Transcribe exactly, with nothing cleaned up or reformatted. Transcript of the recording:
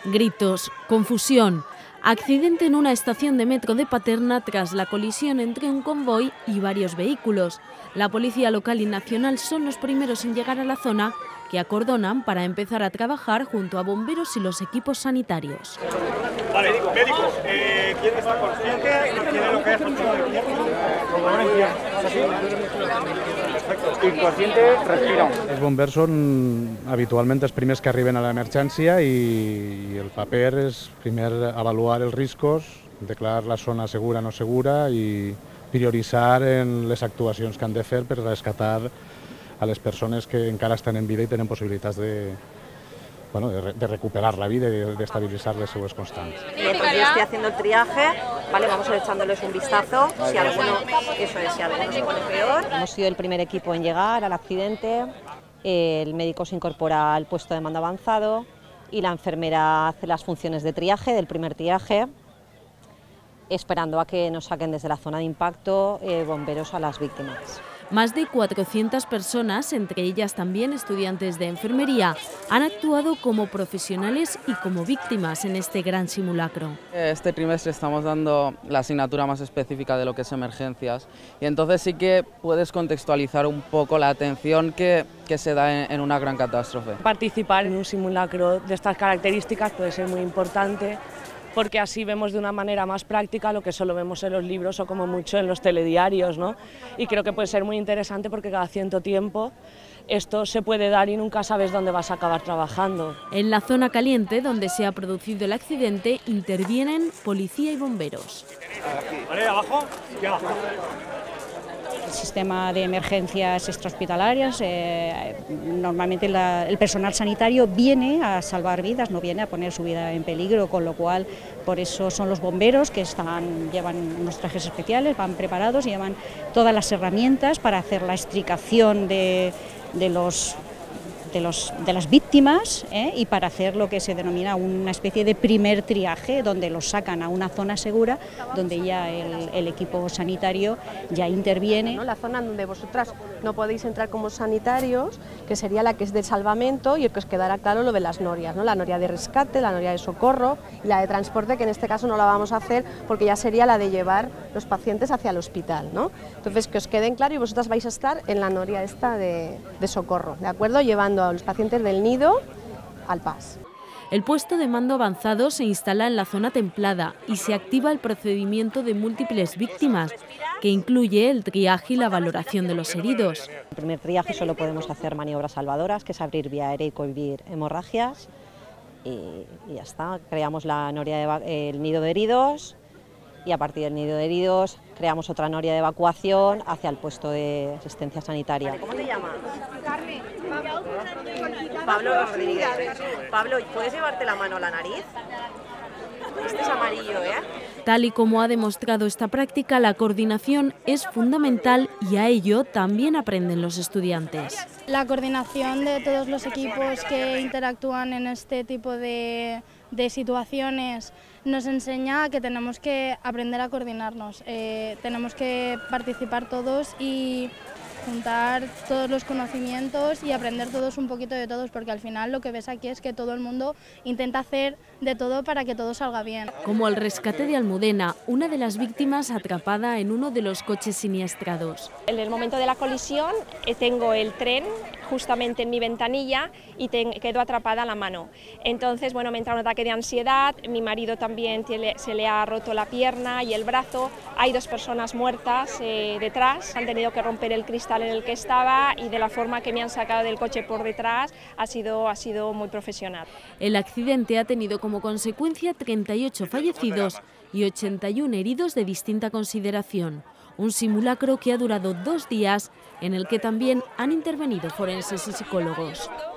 Gritos, confusión, accidente en una estación de metro de Paterna tras la colisión entre un convoy y varios vehículos. La policía local y nacional son los primeros en llegar a la zona, que acordonan para empezar a trabajar junto a bomberos y los equipos sanitarios. Vale, médicos, eh, ¿quién está consciente? ¿Tiene lo que es inconsciente? Respira. Els bombers són habitualment els primers que arriben a l'emergència i el paper és primer avaluar els riscos, declarar la zona segura o no segura i prioritzar en les actuacions que han de fer per rescatar a les persones que encara estan en vida i tenen possibilitats de, bueno, de, de recuperar la vida y de, de estabilizar las seues constantes. Mientras yo estoy haciendo el triaje, vale, vamos a ir echándoles un vistazo, si alguno, eso es, si alguno se pone peor. Hemos sido el primer equipo en llegar al accidente, el médico se incorpora al puesto de mando avanzado y la enfermera hace las funciones de triaje, del primer triaje, esperando a que nos saquen desde la zona de impacto eh, bomberos a las víctimas. Más de cuatrocientas personas, entre ellas también estudiantes de enfermería, han actuado como profesionales y como víctimas en este gran simulacro. Este trimestre estamos dando la asignatura más específica de lo que es emergencias y entonces sí que puedes contextualizar un poco la atención que, que se da en, en una gran catástrofe. Participar en un simulacro de estas características puede ser muy importante, porque así vemos de una manera más práctica lo que solo vemos en los libros o como mucho en los telediarios, ¿no? Y creo que puede ser muy interesante porque cada cierto tiempo esto se puede dar y nunca sabes dónde vas a acabar trabajando. En la zona caliente donde se ha producido el accidente intervienen policía y bomberos. Vale, abajo y abajo. El sistema de emergencias extrahospitalarias, eh, normalmente la, el personal sanitario viene a salvar vidas, no viene a poner su vida en peligro, con lo cual por eso son los bomberos que están, llevan unos trajes especiales, van preparados, llevan todas las herramientas para hacer la extricación de, de los... De, los, de las víctimas eh, y para hacer lo que se denomina una especie de primer triaje, donde los sacan a una zona segura, donde ya el, el equipo sanitario ya interviene. La zona donde vosotras no podéis entrar como sanitarios, que sería la que es de salvamento y el que os quedará claro lo de las norias, ¿no? La noria de rescate, la noria de socorro y la de transporte, que en este caso no la vamos a hacer porque ya sería la de llevar los pacientes hacia el hospital, ¿no? Entonces que os queden claro y vosotras vais a estar en la noria esta de, de socorro, ¿de acuerdo? Llevando a los pacientes del nido al P A S. El puesto de mando avanzado se instala en la zona templada y se activa el procedimiento de múltiples víctimas, que incluye el triaje y la valoración de los heridos. En el primer triaje solo podemos hacer maniobras salvadoras, que es abrir vía aérea y cohibir hemorragias, y, y ya está. Creamos la noria de, el nido de heridos, y a partir del nido de heridos creamos otra noria de evacuación hacia el puesto de asistencia sanitaria. ¿Cómo te llamas? Carmen. Pablo Rodríguez. Pablo, ¿puedes llevarte la mano a la nariz? Este es amarillo, ¿eh? Tal y como ha demostrado esta práctica, la coordinación es fundamental y a ello también aprenden los estudiantes. La coordinación de todos los equipos que interactúan en este tipo de, de situaciones nos enseña que tenemos que aprender a coordinarnos, eh, tenemos que participar todos y juntar todos los conocimientos y aprender todos un poquito de todos, porque al final lo que ves aquí es que todo el mundo intenta hacer de todo para que todo salga bien. Como el rescate de Almudena, una de las víctimas atrapada en uno de los coches siniestrados. En el momento de la colisión eh, tengo el tren justamente en mi ventanilla y ten, quedo atrapada a la mano. Entonces, bueno, me entra un ataque de ansiedad, mi marido también tiene, se le ha roto la pierna y el brazo, hay dos personas muertas eh, detrás, han tenido que romper el cristal en el que estaba y de la forma que me han sacado del coche por detrás ha sido, ha sido muy profesional. El accidente ha tenido como consecuencia treinta y ocho fallecidos y ochenta y uno heridos de distinta consideración. Un simulacro que ha durado dos días, en el que también han intervenido forenses y psicólogos.